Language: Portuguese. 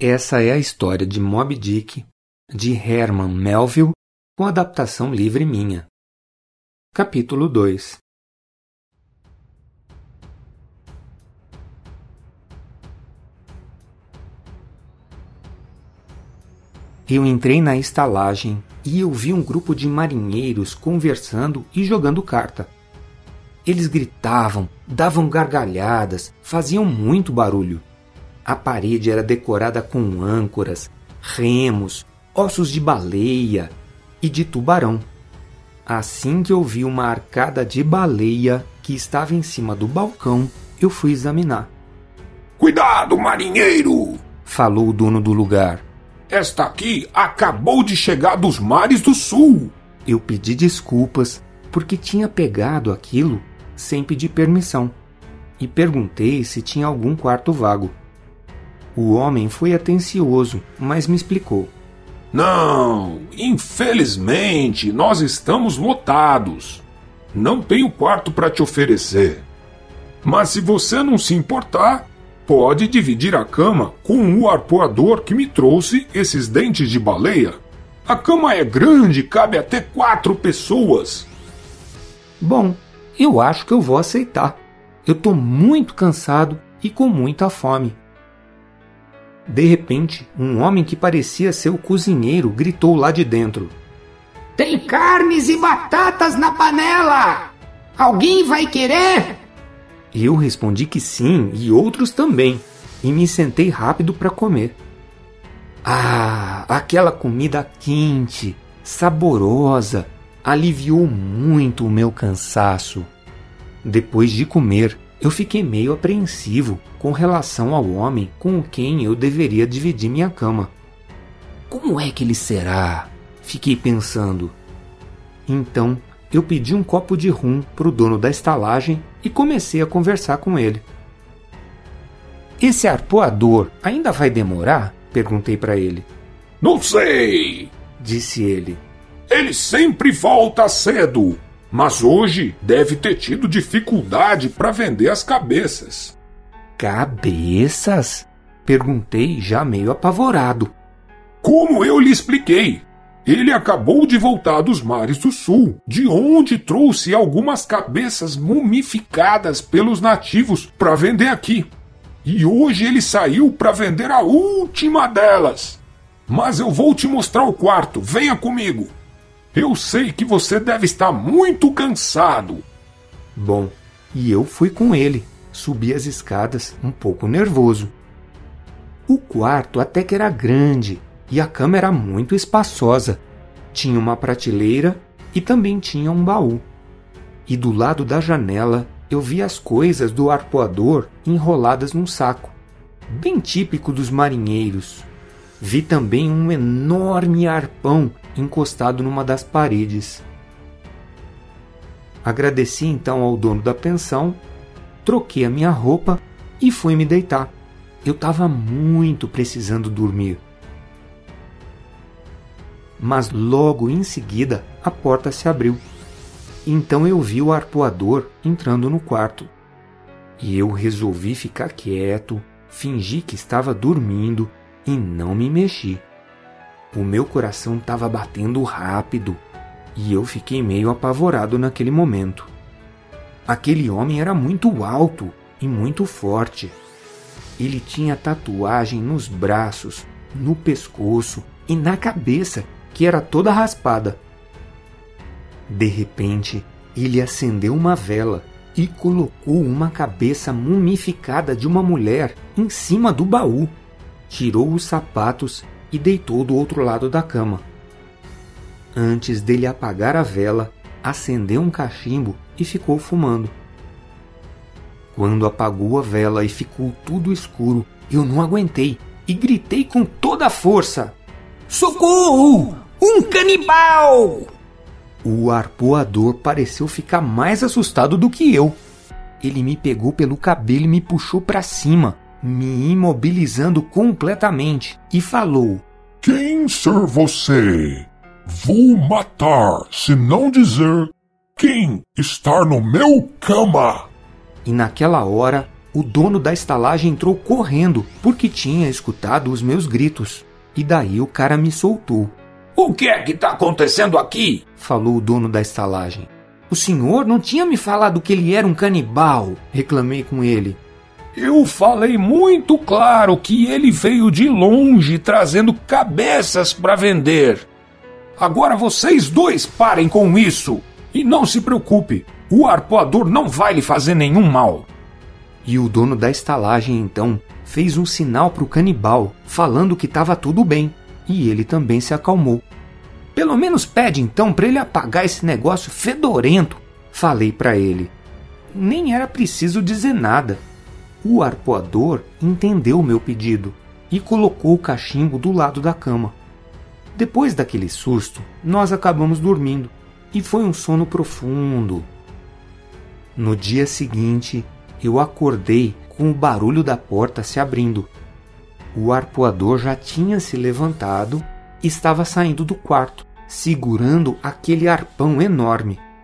Essa é a história de Moby Dick, de Herman Melville, com adaptação livre minha. Capítulo 2. Eu entrei na estalagem e eu vi um grupo de marinheiros conversando e jogando carta. Eles gritavam, davam gargalhadas, faziam muito barulho. A parede era decorada com âncoras, remos, ossos de baleia e de tubarão. Assim que eu vi uma arcada de baleia que estava em cima do balcão, eu fui examinar. "Cuidado, marinheiro!" falou o dono do lugar. "Esta aqui acabou de chegar dos mares do sul." Eu pedi desculpas porque tinha pegado aquilo sem pedir permissão e perguntei se tinha algum quarto vago. O homem foi atencioso, mas me explicou. "Não, infelizmente nós estamos lotados. Não tenho quarto para te oferecer. Mas se você não se importar, pode dividir a cama com o arpoador que me trouxe esses dentes de baleia. A cama é grande, cabe até 4 pessoas." Bom, eu acho que eu vou aceitar. Eu tô muito cansado e com muita fome. De repente, um homem que parecia ser o cozinheiro gritou lá de dentro. "Tem carnes e batatas na panela! Alguém vai querer?" Eu respondi que sim e outros também, e me sentei rápido para comer. Aquela comida quente, saborosa, aliviou muito o meu cansaço. Depois de comer, eu fiquei meio apreensivo com relação ao homem com quem eu deveria dividir minha cama. Como é que ele será? Fiquei pensando. Então, eu pedi um copo de rum para o dono da estalagem e comecei a conversar com ele. "Esse arpoador ainda vai demorar?" perguntei para ele. "Não sei", disse ele. "Ele sempre volta cedo, mas hoje deve ter tido dificuldade para vender as cabeças." "Cabeças?" perguntei, já meio apavorado. "Como eu lhe expliquei, ele acabou de voltar dos mares do sul, de onde trouxe algumas cabeças mumificadas pelos nativos para vender aqui. E hoje ele saiu para vender a última delas. Mas eu vou te mostrar o quarto, venha comigo. Eu sei que você deve estar muito cansado." Bom, e eu fui com ele. Subi as escadas um pouco nervoso. O quarto até que era grande e a cama era muito espaçosa. Tinha uma prateleira e também tinha um baú. E do lado da janela eu vi as coisas do arpoador enroladas num saco, bem típico dos marinheiros. Vi também um enorme arpão encostado numa das paredes. Agradeci então ao dono da pensão, troquei a minha roupa e fui me deitar. Eu estava muito precisando dormir. Mas logo em seguida a porta se abriu. Então eu vi o arpoador entrando no quarto. E eu resolvi ficar quieto, fingi que estava dormindo e não me mexi. O meu coração estava batendo rápido e eu fiquei meio apavorado naquele momento. Aquele homem era muito alto e muito forte. Ele tinha tatuagem nos braços, no pescoço e na cabeça, que era toda raspada. De repente, ele acendeu uma vela e colocou uma cabeça mumificada de uma mulher em cima do baú. Tirou os sapatos e deitou do outro lado da cama. Antes dele apagar a vela, acendeu um cachimbo e ficou fumando. Quando apagou a vela e ficou tudo escuro, eu não aguentei e gritei com toda a força: "Socorro! Um canibal!" O arpoador pareceu ficar mais assustado do que eu. Ele me pegou pelo cabelo e me puxou para cima, me imobilizando completamente, e falou: "Quem ser você? Vou matar se não dizer quem está no meu cama." E naquela hora, o dono da estalagem entrou correndo porque tinha escutado os meus gritos. E daí o cara me soltou. O que é que está acontecendo aqui? Falou o dono da estalagem. O senhor não tinha me falado que ele era um canibal, reclamei com ele. Eu falei muito claro que ele veio de longe trazendo cabeças para vender. Agora vocês dois parem com isso. E não se preocupe, o arpoador não vai lhe fazer nenhum mal. E o dono da estalagem, então, fez um sinal para o canibal, falando que estava tudo bem. E ele também se acalmou. Pelo menos pede então para ele apagar esse negócio fedorento, falei para ele. Nem era preciso dizer nada. O arpoador entendeu o meu pedido e colocou o cachimbo do lado da cama. Depois daquele susto, nós acabamos dormindo e foi um sono profundo. No dia seguinte, eu acordei com o barulho da porta se abrindo. O arpoador já tinha se levantado e estava saindo do quarto, segurando aquele arpão enorme.